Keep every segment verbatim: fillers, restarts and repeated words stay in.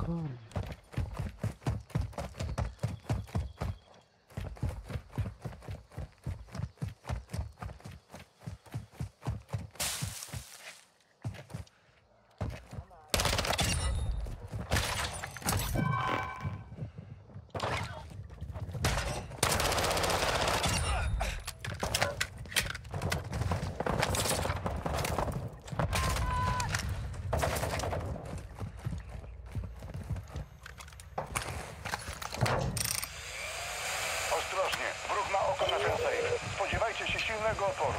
spokojnie. Ostrożnie, wróg ma oko na ten safe. Spodziewajcie się silnego oporu.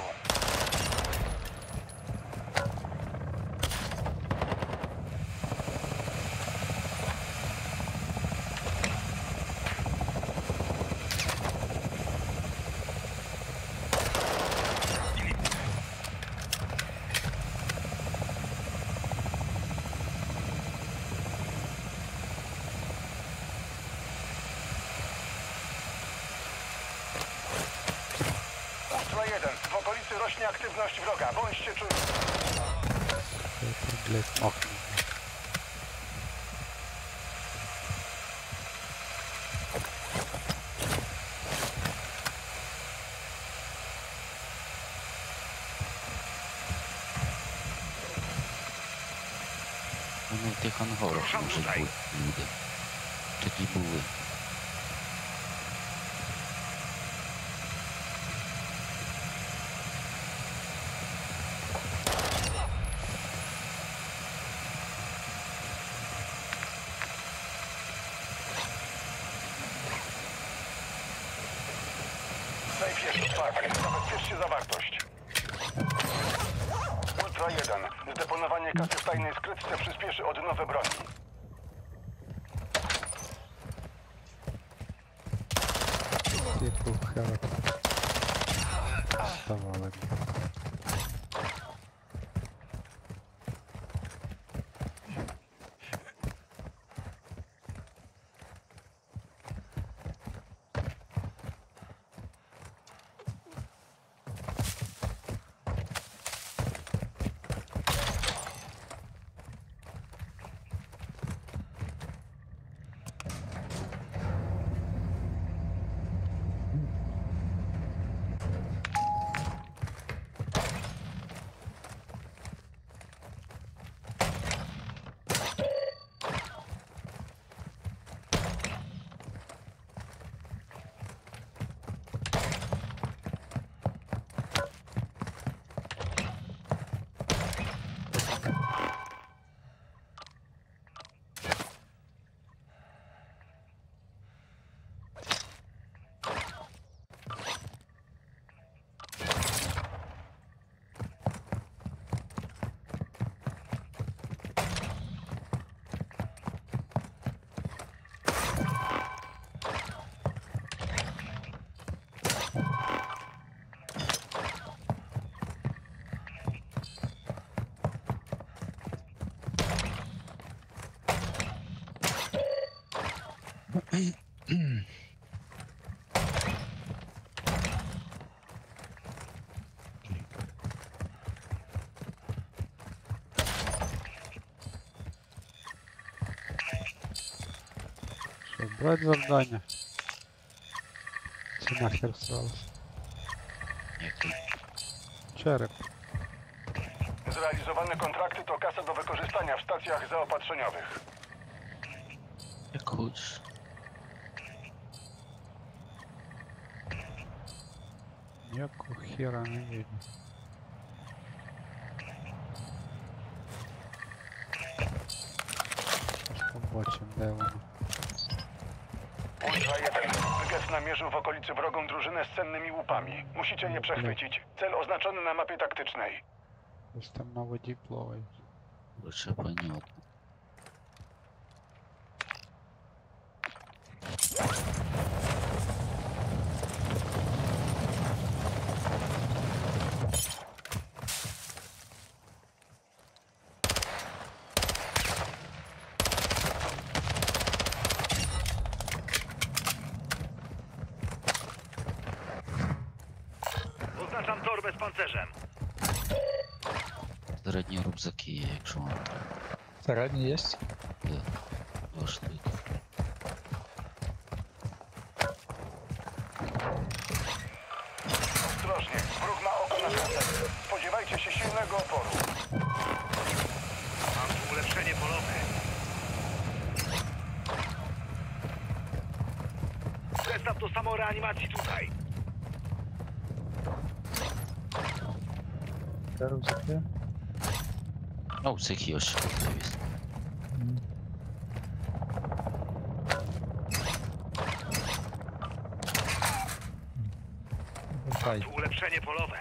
jeden. W okolicy rośnie aktywność wroga. Bądźcie czujni. Okno. Вони в тих ангарах можуть бути люди. Тоді були. Safe jest otwarty. Zabezpieczcie zawartość. Ultra jeden. Zdeponowanie kasy w tajnej skrytce przyspieszy odnowę broni. Typu herat. Stawałem. Що, брать завдання? Чи нахер всралось? Який? Череп. Zrealizowane kontrakty to kasa do wykorzystania w stacjach zaopatrzeniowych. Jak хочеш. Ніякого хера не видно. Побачимо, де воно. Ultra jeden. Wyges namierzył w okolicy wrogą drużynę z cennymi łupami. Musicie je przechwycić. Cel oznaczony na mapie taktycznej. Ось там на воді плавають. Лише понятно. Oznaczam torbę z pancerzem. Середні рюкзаки є, якщо вам треба. Середній є? Де? Poszli. Ostrożnie, wróg ma oko na szlachetne. Spodziewajcie się silnego oporu. Mam tu ulepszenie polowe. Zestaw do samoreanimacji tutaj. Зараз таке. O, цих є ще есть. Хай. Tu ulepszenie polowe.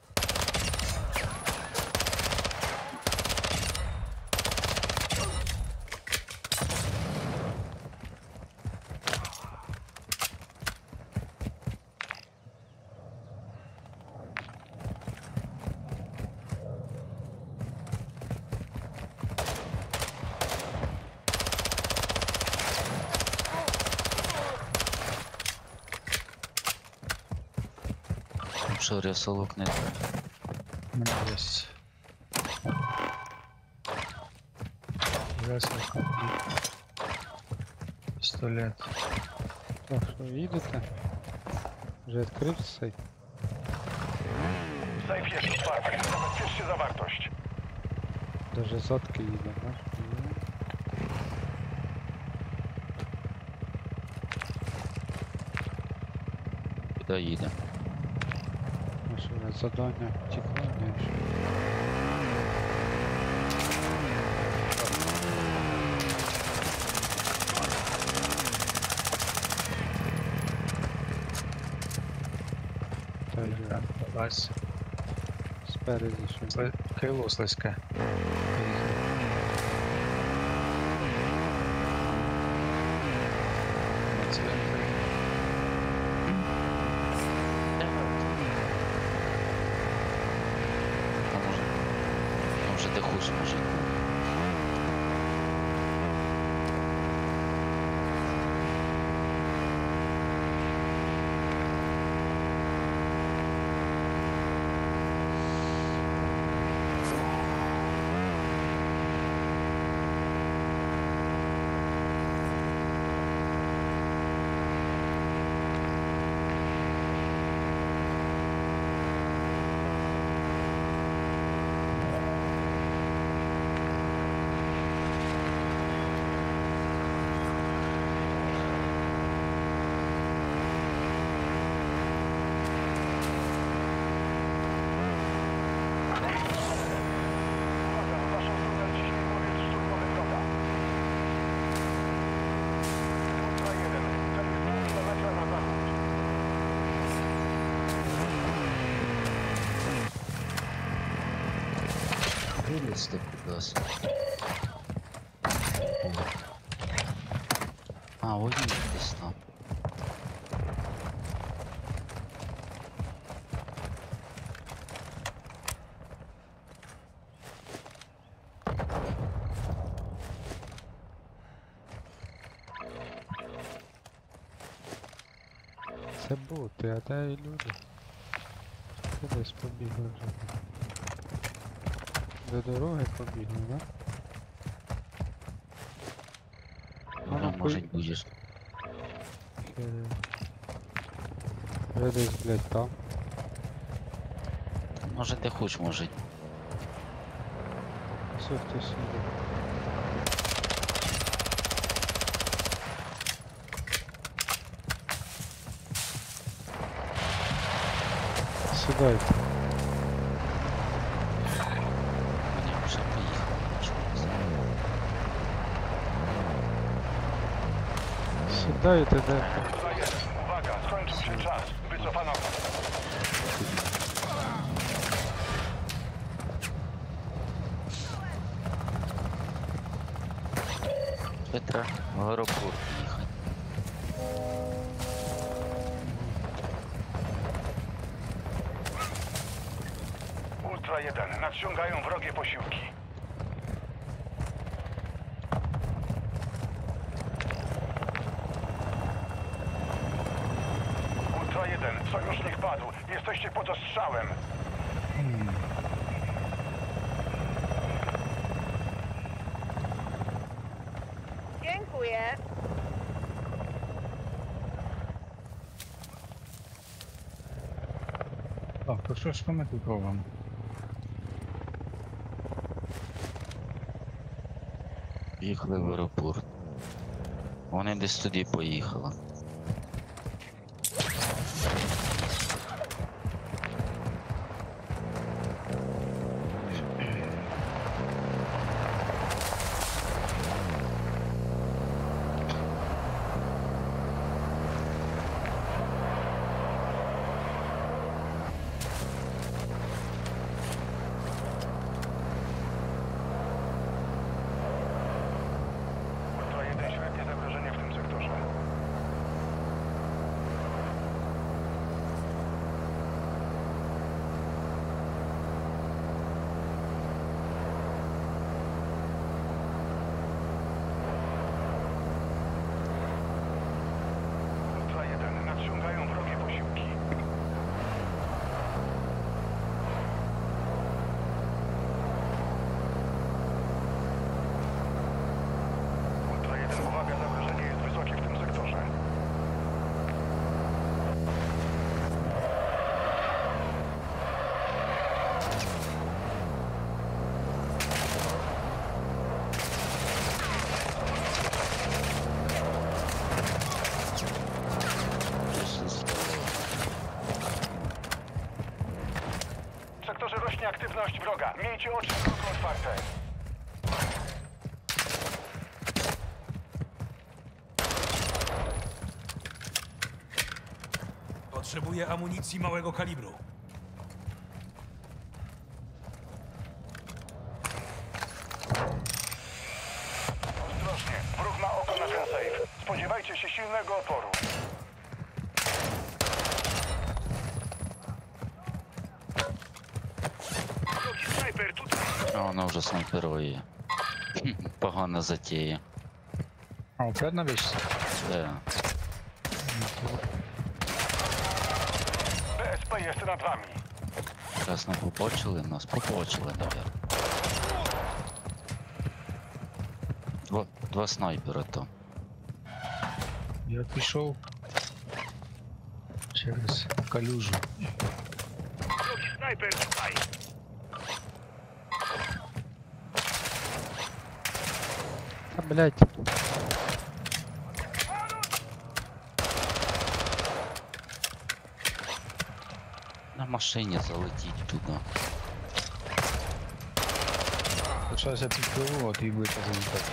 Що рясолок не У мене є. Веселка. Пістолет. Так, що, їдете? Вже відкрив цей? Сейf jest otwarty. Zabezpieczcie zawartość. Даже задки їде, бачиш? куди їде. Машина, задання тікло, ні. ще. Та й Лазь. спереді ще. Сли... Крило слизьке. Цвинтар. А може. А може де хусь може. Uwaga, w waszą stronę ciśnie powiedz szturmowy wroga. Ultra jeden. Cel jest pół kilometra na zachód. Вилізти кудись. А, ой, десь там. Це боти, а де і люди? Кудись побігли вже. До дороги побігли, да? Воно ну, може пой- будеш. Е, Вже десь, блядь, там. Може де хоч може. Все, хтось їде. Сідайте. Вони вже поїхали. Що це? Сідайте, де. Ultra jeden. Uwaga, skończył się czas. Wycofano. Петра в аеропорт їхати. Ultra jeden. Nadciągają wrogie posiłki. Ultra jeden. Sojusznik padł. Jesteście pod ostrzałem. Dziękuję. Dziękuję. О, то що ж ми тут робимо? Їхали в аеропорт. Вони десь туди поїхали. Ultra jeden, średnie zagrożenie w tym sektorze. Ultra jeden, nadciągają wrogie posiłki. Ultra jeden, uwaga, zagrożenie jest wysokie w tym sektorze. W sektorze rośnie aktywność wroga. Miejcie oczy na wrogu otwarte. Potrzebuję amunicji małego kalibru. Ostrożnie, wróg ma oko na ten safe. Spodziewajcie się silnego oporu. Wrogi snajper tutaj. А воно вже снайперує. Хм, Погана затія. А, опять на вещь? Де? Б С П jest nad wami. Зараз не побачили нас? Побачили, навіть. Два, два снайпера там. Я пішов через калюжу. Wrogi snajper tutaj. А, блядь. На машині залетіть туди. Зараз я підпливу, а ти будете залітати.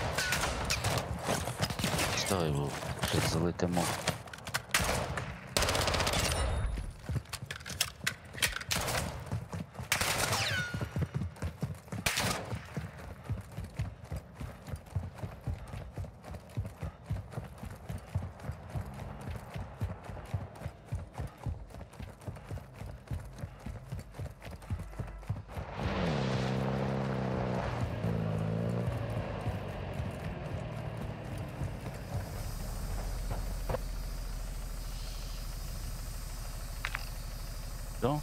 Стой, Вов, щось залетимо. Що?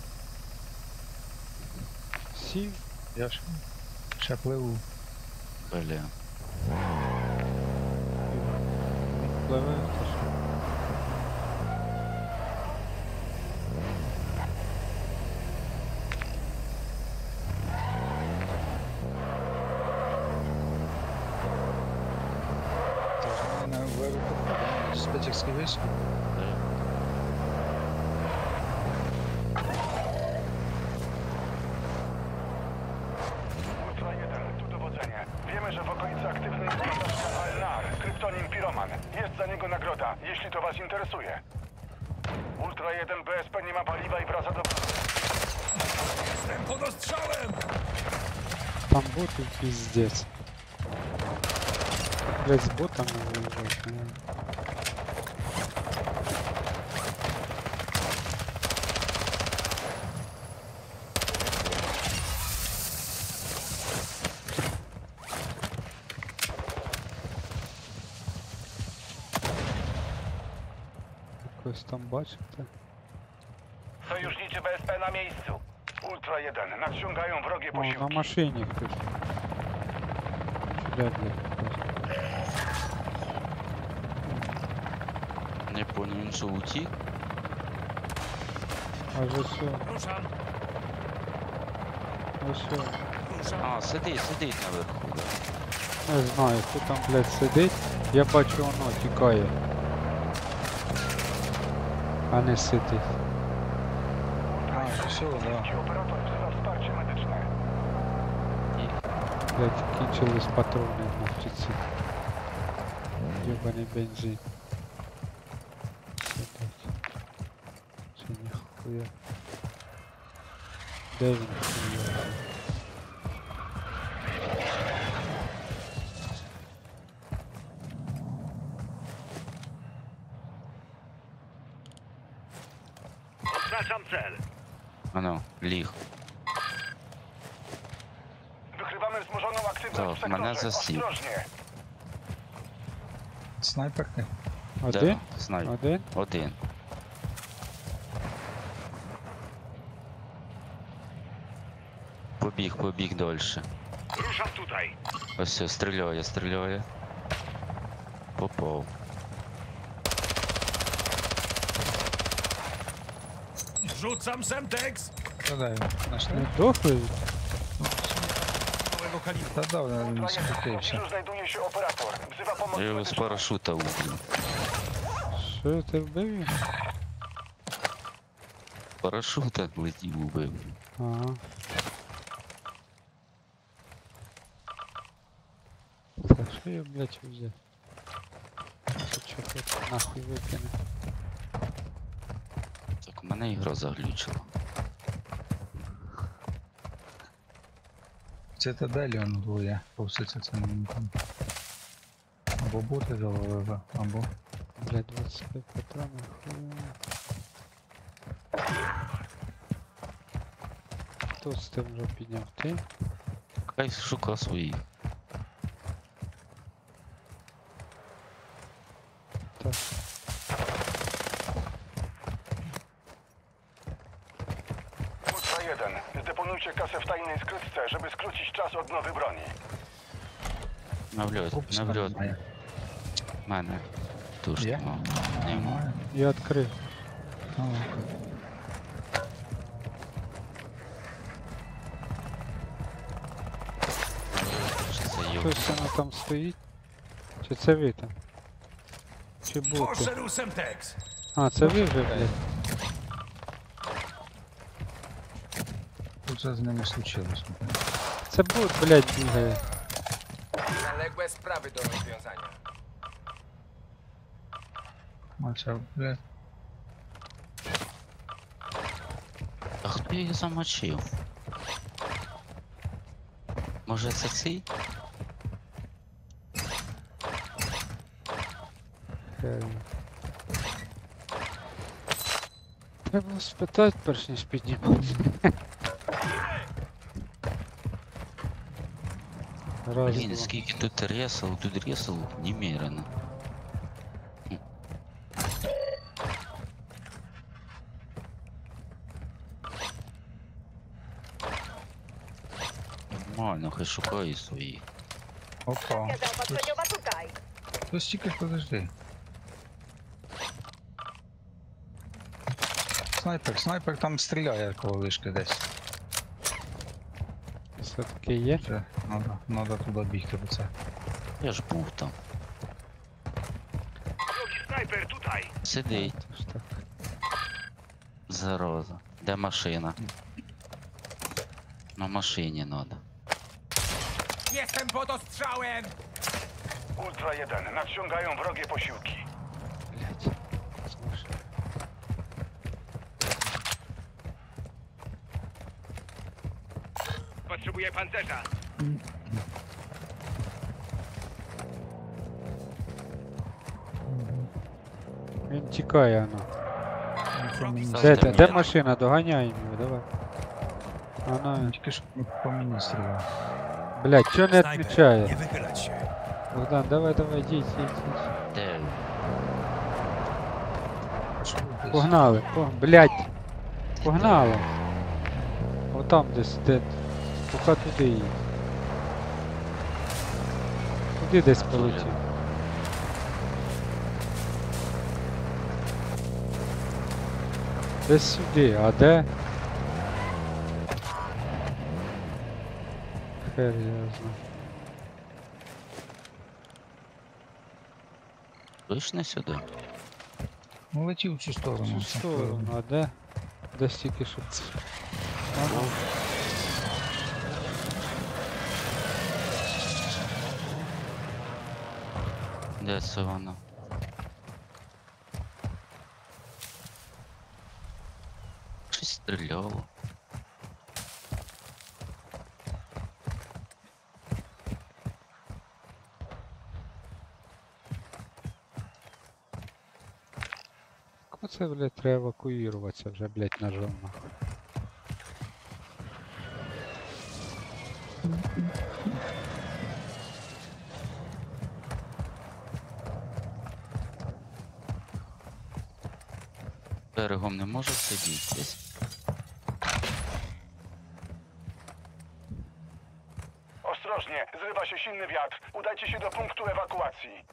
Сів, Я ж ще пливу. Бля. пливе, то що? Це ж в мене в аеропорту, Спечерський вишки. Ultra jeden, tu dowodzenie. Wiemy, że w okolicy aktywny jest władca Al-Nar, kryptonim Piroman. Jest za niego nagroda, jeśli to was interesuje. Ultra jeden, B S P nie ma paliwa i wraca do... Jestem pod ostrzałem! Там боты пиздец. Блять, с ботами выезжать, наверное. Якось там бачите? Sojuszniczy B S P na miejscu. Ultra jeden, nadciągają wrogie О, на posiłki. машине хтось. Вряд ли хтось. Не понял, він що утік? Аж ось, Ruszam, ось. ruszam. А, сидить, сидить наверху, да. Не знаю, хто там, блядь, сидить. Я бачу, воно тікає. А не сидить. А, все, да. Ci operator wzywa wsparcie medyczne. Блядь, кінчились патрони на птиці. Єбаний бензин. Блядь. Це ніхуя. Де він хуя? Oznaczam cel. А ну, ліг. Wykrywamy wzmożoną aktywność To, w sektorze. мене засів. Ostrożnie. Снайперки? Один? Да, знаю. Один? Один. Побіг, побіг дольше. Ruszam tutaj. Ось все, стріляє, стріляє. Попав. Rzucam Semtex Задай, нашли? Не дохли? małego kalibru. Та давно він Ultra jeden, w скрутився. pobliżu znajduje się operator. Wzywa pomoc Я його з medyczną. парашута убив. Що ти вбив? його? З парашута летів убив. Ага. Так, що я, блядь, взяв? Що тут нахуй викине? Так, мене ігра заглючила. Цитаделі он двоє. Повситься це не там. Або боти заловили, або... Блядь, двадцять п'ять патронів, хуя. Хто з тим вже підняв? Ти? Хай шука своїх. Так. Ultra jeden. Zdeponujcie kasę w tajnej skrytce, żeby skrócić czas odnowy broni. Навльот, Упс, навльот. немає. Мене. Тушки Є? мав. Нема. Немає. Я відкрив. А, Що це його? Хтось воно там стоїть? Чи це ви там? Чи боти? Poszedł Semtex. А, це ви вже, блядь. Що це з ними случилось? Це бот, блядь, бігає. Zaległe sprawy do rozwiązania. А це, блядь, А хто їх замочив? Може це цей? Хай. Треба спитати, перш ніж піднімати. Раз, Блін, два. скільки тут ресал, тут ресал немерено. Хм. Нормально, хай шукає своїх. опа. Zaopatrzeniowa tutaj. Хтось тільки подожди. Снайпер, снайпер там стріляє коло вишки десь. Все-таки є. Вже надо, надо туди бігти, бо це. Я ж був там. Drogi snajper, tutaj! Сидить, То ж так. зараза. Де машина? На машині надо. Jestem pod ostrzałem. Ultra jeden. Nadciągają wrogie posiłki. Блядь. Слушай. Potrzebuję pancerza. Він тікає, ну. Це мені- Сам Де, там де, де є. машина? Доганяємо його, давай. Вона, Він Тільки що по мені стріляв. блядь, чого не Snajper, nie відмічає? wychylać się. Богдан, давай, давай, їдь, їдь, їдь. Де? Що ви десь? Погнали, по... блядь. Погнали. Отам десь, де. Поки туди їдь. Туди десь полетів. Десь сюди, а де? Хер я знаю. Точно сюди? Ну летів в цю В сторону. цю сторону, а де? Де стільки що? Ага. Де це воно? Щось стріляло. Оце, блядь, треба евакуюватися вже, блядь, нажав нахуй. Берегом не можу сидіти десь. Ostrożnie, zrywa się silny wiatr. Udajcie się do punktu ewakuacji.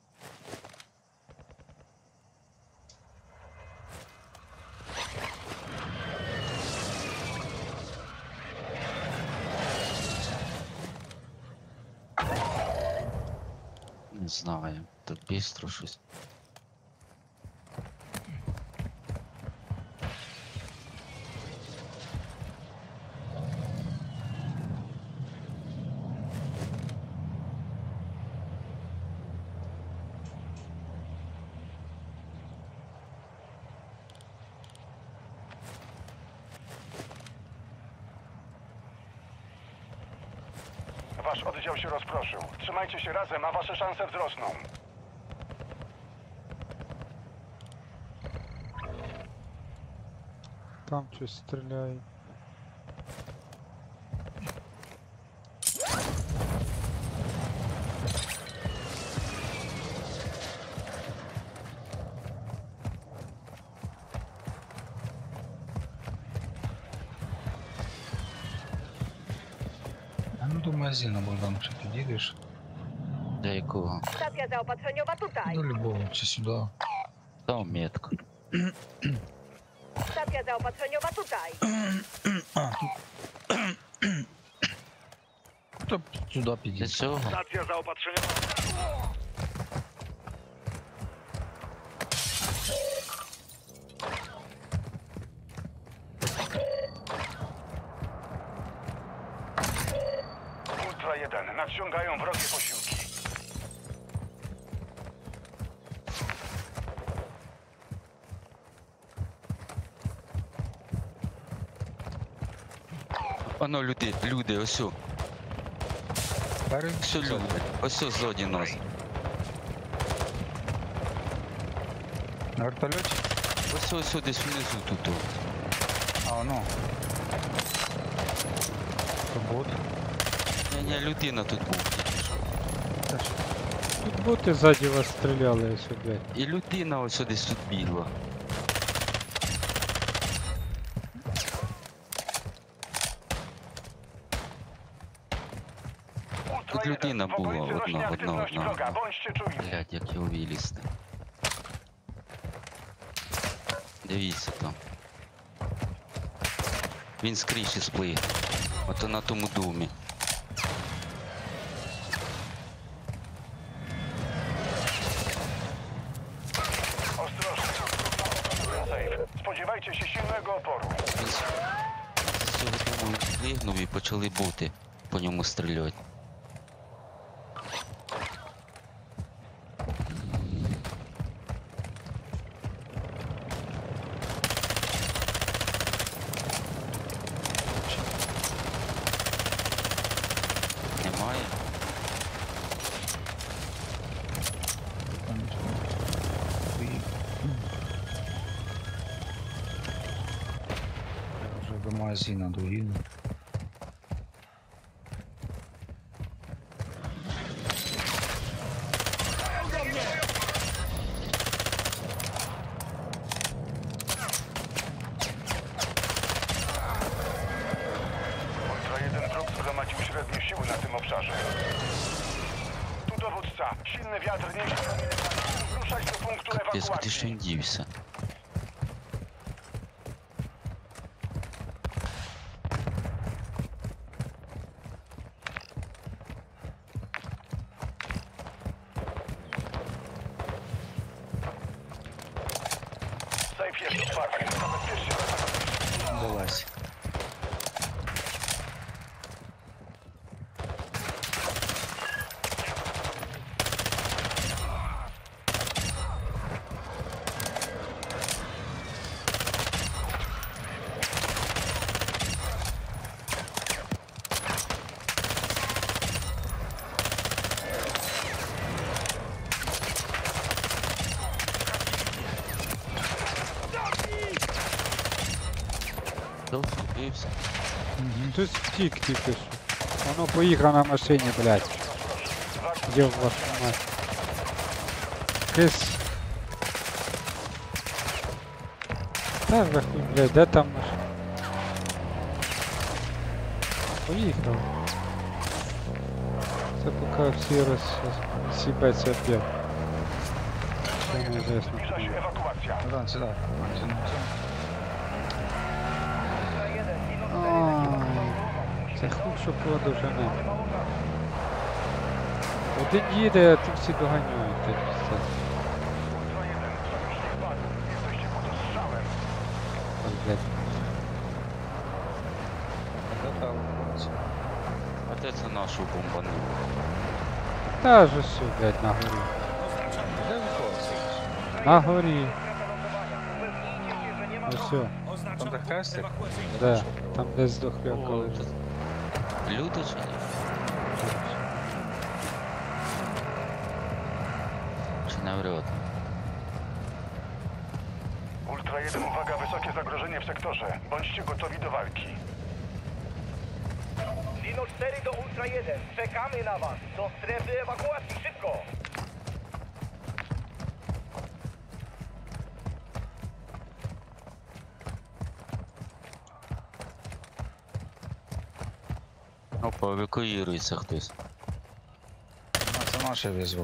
Не знаю. Так бістро щось. Wasz oddział się rozproszył. Trzymajcie się razem, a wasze szanse wzrosną. Там щось стріляє. А ну до магазину, Богдан, що підійдеш? Для якого? Stacja zaopatrzeniowa tutaj. До любого, чи сюди. Там метка. Stacja zaopatrzeniowa tutaj. А, тут. То сюди Для підійдеш. цього? Stacja zaopatrzeniowa. Ultra jeden. Nadciągają wrogie posiłki. Оно люди, люди, ось. о. Перед Ось о, люди. Ось о, ззаді нас. на вертольоті? Ось ось о, десь внизу тут. о. А, ну. То бот. Ні, ні, людина тут був. Теж. Тут боти ззаді вас стріляли ось, блядь. І людина ось о, десь тут бігла. Тут людина W була, okolicy rośnie одна, одна, aktywność одна. wroga. Bądźcie czujni. Блядь, як його вилізти. Дивіться там. Він з криші сплив. Ото на тому домі. Ostrożnie. Safe. Spodziewajcie się silnego oporu. Він з з цього дому сплигнув і почали боти по ньому стріляти. Немає? Там стоїть. Я вже до магазину доїду. Ultra jeden wróg zgromadził średnie siły na tym obszarze. Tu dowódca. Silny wiatr niesie kamienie. Ruszać do punktu Капець, куди ж ewakuacji. він дівся? uwagi. Zabezpieczcie was. Вилазь. Хто вбився? Хтось втік тільки що. Воно поїхав на машині, блядь. Йо, вашу мать. Кис. Та вихуй, блядь, де там машина? Поїхав. Це поки всі роз... сібеться опять. Це неізвісно. Zbliża się ewakuacja. Да, сюда. Сюда. Ай, це хуй, що подовжене. Один їде, а ті всі доганяють. Це все. Ultra jeden, sojusznik padł. Jesteście pod ostrzałem. Так, блядь. Это А де це нашу бомбануло? Та ж все, блядь, на горі. На горі. Ось все, Oznaczam Tam punkt kasy? ewakuacyjny. де? Там десь здохляка О, лежить. це люди чи ні? Чи навряд? Ultra jeden, uwaga, wysokie zagrożenie w sektorze. Bądźcie gotowi do walki. Dino cztery do Ultra jeden. Czekamy na was. Do strefy ewakuacji. Szybko! Опа, евакуюється хтось. А, це наше визвав.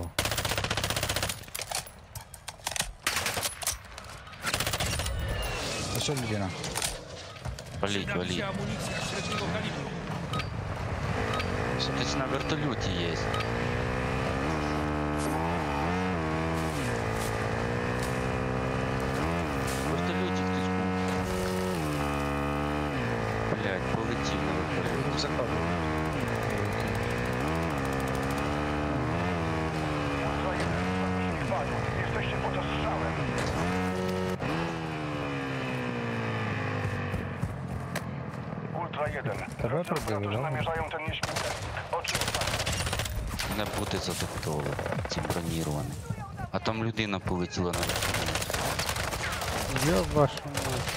А що людина? Валіть, Przyda mi валіть. się amunicja średniego kalibru. Хтось на вертольоті є. На вертольоті хтось був. Блядь, полетів на вертольоті. Рюкзака. Ultra jeden, sojusznik padł. Jesteście pod ostrzałem. Ultra jeden. Тебе Wrocy пробили, operatorzy да? namierzają ten nieśmiertelnik. Oczy otwarte. Не буде задоптовувати, ці броніровані. А там людина полетіла на вертольоті. Йо, вашу мать.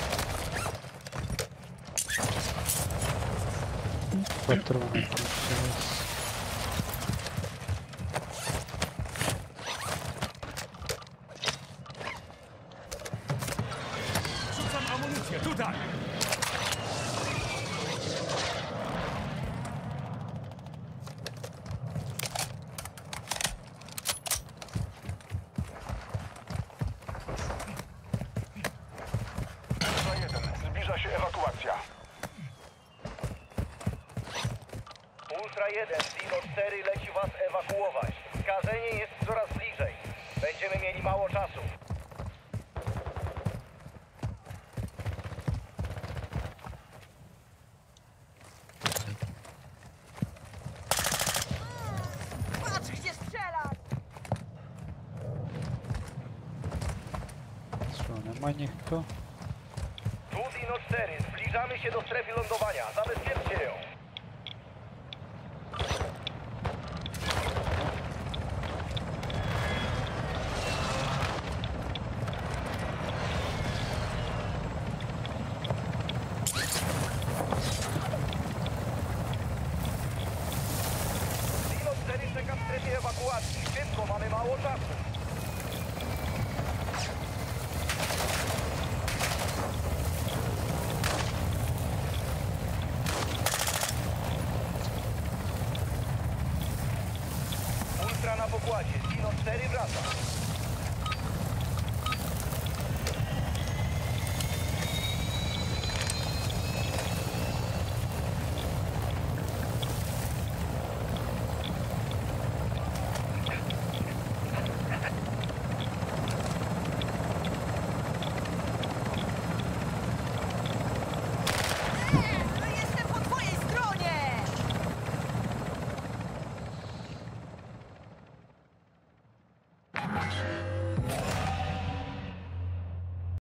Патрони кончились. Rzucam amunicję, tutaj! Ultra jeden, zbliża się ewakuacja. Ultra jeden. Dino cztery leci was ewakuować. Skażenie jest coraz bliżej. Będziemy mieli mało czasu. Patrz, gdzie strzela! Що, нема ніхто? Tu Dino cztery. Zbliżamy się do strefy lądowania. Zabezpieczcie ją. Dino cztery czeka w strefie ewakuacji. Szybko, mamy mało czasu. Ultra na pokładzie. Dino cztery wraca.